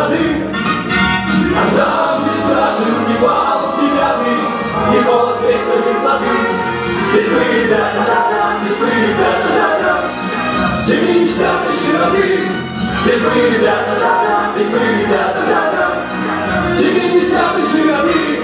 широты. Когда не страшен ни балов девятый, ни холод вечной весноты. Ведь мы ребята, ведь мы ребята, 70-й широты. Ведь мы ребята, ведь мы ребята, 70-й широты.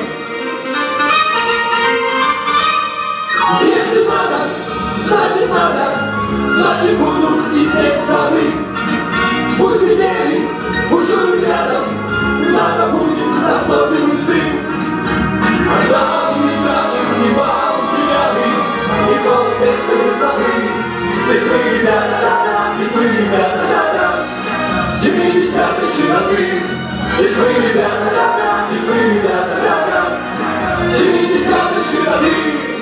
Если надо, значит надо, значит будут и здесь сады. Пусть метели бушуют рядом, надо будет растопим дым. Когда не страшен ни бал девятый, ни холод вечной высоты. Ведь мы ребята, ведь мы ребята, 70-й широты. Ведь мы ребята, ведь мы ребята, 70-й широты.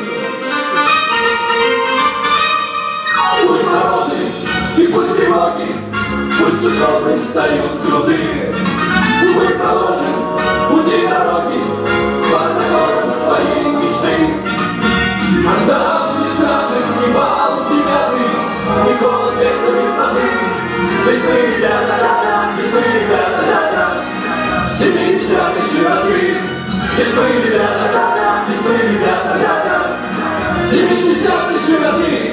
Пусть морозы и пусть тревоги, пусть сугробы встают крутые. Мы проложим пути дороги по законам своей мечты. Когда не страшен ни бал девятый, ни голод вечной весноты. Ведь мы ребята, ведь мы ребята, 70-й широты. Ведь мы ребята, ведь мы ребята, 70-й широты.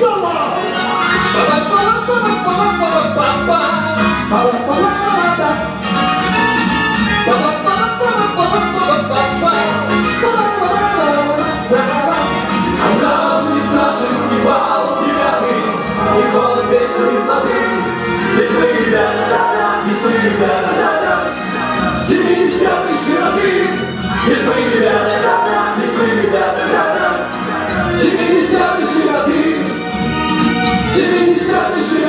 Когда не страшен ни бал девятый, ни холод вечной весноты. Ведь мы ребята, ведь мы ребята, 70-й широты. Ведь мы ребята, ведь мы ребята, 70-й широты. 70-й широты.